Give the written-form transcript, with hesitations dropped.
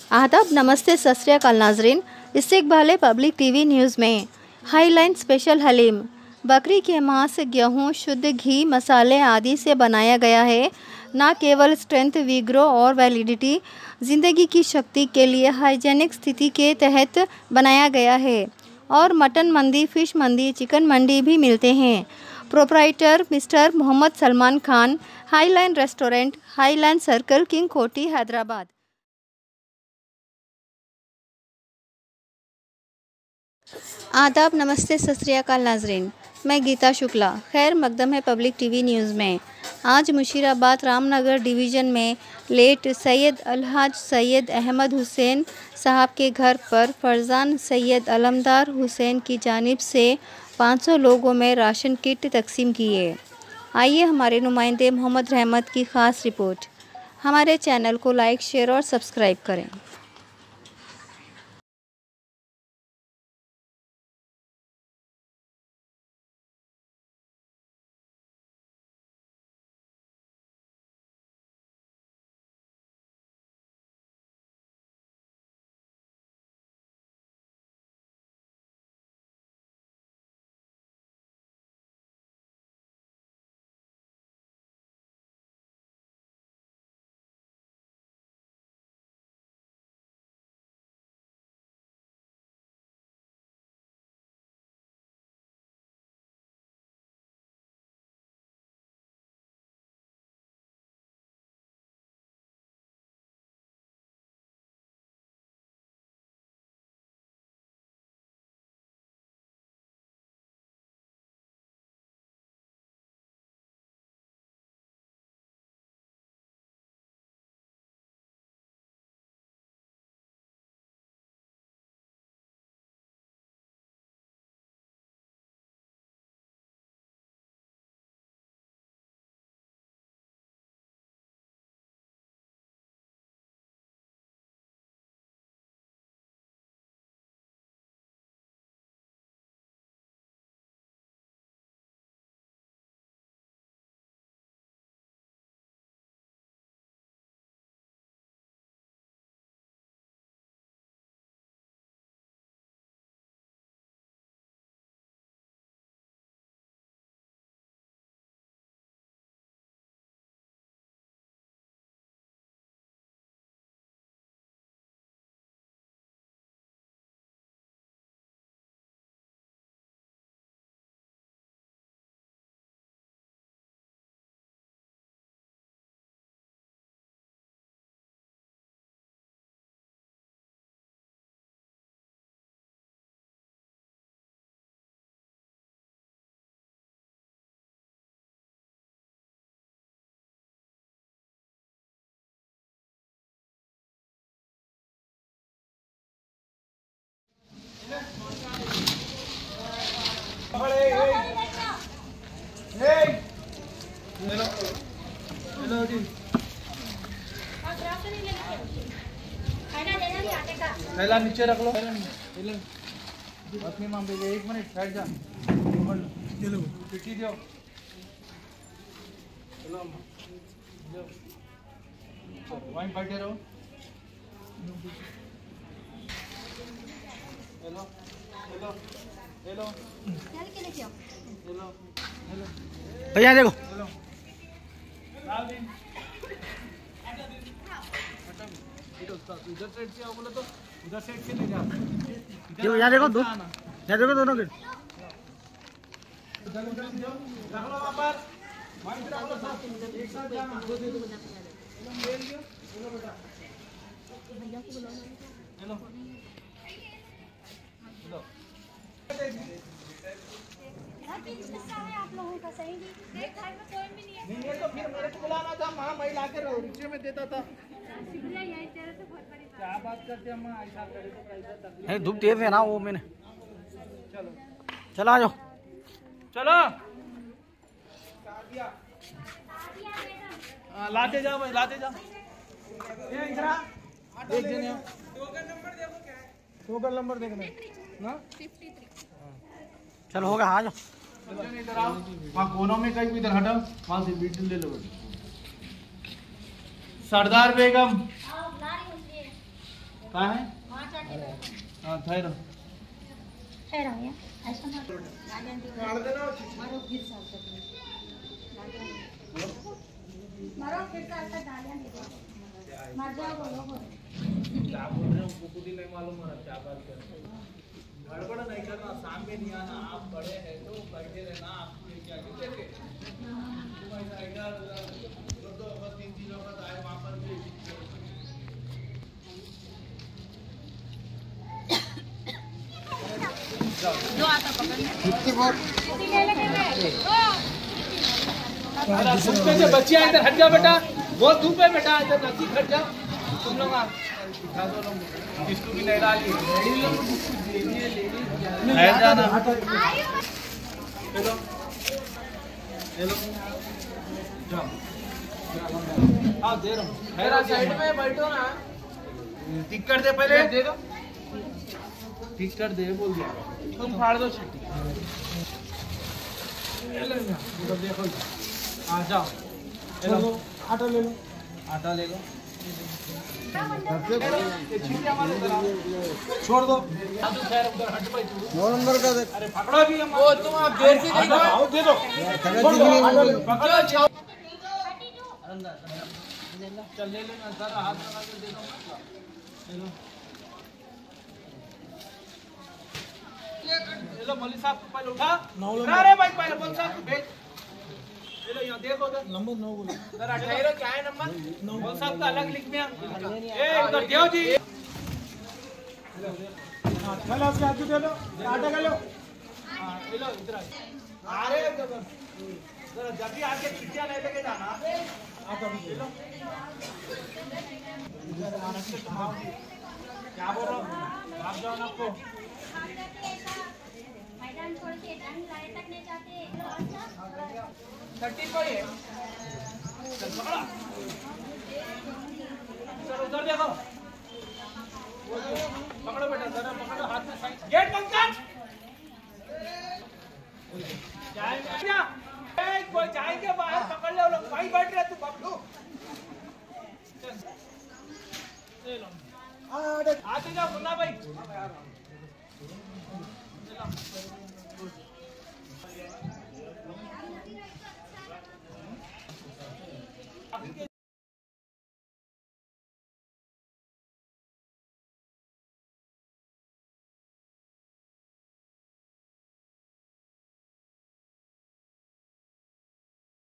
आदाब, नमस्ते, सत श्री अकाल नाजरीन। इस्तिकबाल पब्लिक टीवी न्यूज़ में हाईलाइन स्पेशल हलीम बकरी के मांस, गेहूं, शुद्ध घी, मसाले आदि से बनाया गया है। न केवल स्ट्रेंथ, विग्रो और वैलिडिटी ज़िंदगी की शक्ति के लिए हाइजेनिक स्थिति के तहत बनाया गया है। और mutton mandi, fish mandi, chicken mandi भी मिलते हैं। Proprietor mister Mohammed Salman Khan, Highline restaurant, Highline circle, King Kothi, Hyderabad. आदाब, नमस्ते, सत श्री अकाल नाजरीन। मैं गीता शुक्ला, खैर मकदम है पब्लिक टीवी न्यूज़ में। आज मुशीराबाद रामनगर डिवीज़न में लेट सैयद अलहाज सैयद अहमद हुसैन साहब के घर पर फरजान सैयद अलमदार हुसैन की जानिब से 500 लोगों में राशन किट तकसीम किए। आइए हमारे नुमाइंदे मोहम्मद रहमत की ख़ास रिपोर्ट। हमारे चैनल को लाइक, शेयर और सब्सक्राइब करें। थैला नीचे रख लो। अपनी मां बेटे 1 मिनट बैठ जा। चलो पिटी दो। चलो वहीं बैठे रहो। Hello hello hello hello hello भैया देखो। हेलो इधर साइड से आओ, बोले तो उधर साइड से नहीं जा। यहाँ देखो दोनों के। रख लो वहाँ पर, वहीं पे रख लो सब, एक साथ जाना। ले लियो, बोलो बेटा। हेलो हेलो आप लोगों का सही नहीं, घर में कोई भी नहीं है। नहीं, ये तो फिर मेरे को बुलाना था, मैं ला के रिक्शे में देता था। क्या बात करते हैं, ऐसा करे तो कैसा तकलीफ। नहीं, धूप तेज है ना, वो मैंने। चलो चलो आ जाओ। चलो लाते जाओ भाई, लाते जाओ। ये इधर आ, एक जन यहाँ टोकन नंबर देखना ना। चलो होगा, आ जाओ। इधर आओ, वहाँ कोनों में कहीं इधर हटाओ, वहाँ से बीटल ले लो। सरदार बेगम कहाँ है? हाँ ठहरो। ठहरा है ऐसा मत मारो फिर से ऐसा गालियां दे दो मर जाओ बोलो क्या बोल रहे हो? कुकुटी नहीं मालूम है क्या बात कर रहे हो? गड़बड़ नहीं करना, सामने नहीं आना। आप बड़े हैं तो बैठे रहना। आप क्या देखे तुम ऐसा इधर दो बस 3 वक्त आए वहाँ पर भी धूप से बच्चियाँ इधर हट जाओ बेटा। बहुत धूप है बेटा, इधर नजदीक हट जाओ। तुम लोग किसको भी नहीं डाली है जाना। चलो चलो जाओ। हाँ दे रहा हूँ। मेरा साइड में बैठो ना। टिक कर दे पहले। दे दो। टिक कर दे बोल दिया। तुम फाड़ दो छुट्टी। देखो आ जाओ। आटा ले लो। आटा ले लो। छोड़ दो। उधर हट भाई तू। नंबर का देख। अरे पकड़ो भी हम। वो तुम आप देर से देखो। दे दो। पकड़ो छाओ। चल ले लेना सारा हाथ लगा के दे दो। ले लो। ले लो मौलवी साहब को पहले उठा। अरे भाई पहले बोल साहब भेज। ले लो यहाँ देखो उधर नंबर 9 बोलो। सर 18 क्या है नंबर? बोल साहब का अलग लिख में। ए उधर देव जी। चलो उसके हाथ दे दो। आटा का लो। हां ले लो इधर आ। अरे जरा जब भी आके चिट्ठियां नहीं लेके जाना। आटा भी ले लो। क्या बोल रहा हूँ? आप जाओ ना आपको। मैदान छोड़ के रंग लाए तक नहीं जाते 30 कोई है। चल पकड़ा। सर उधर देखो। पकड़ो बेटा जरा पकड़ो हाथ में साइन। गेट बंद कर। जाएंगे क्या? कोई जाएंगे बाहर पकड़ ले लोग। भाई बैठ रहे तू बबलू। ले लो। आते जाओ मुन्ना भाई।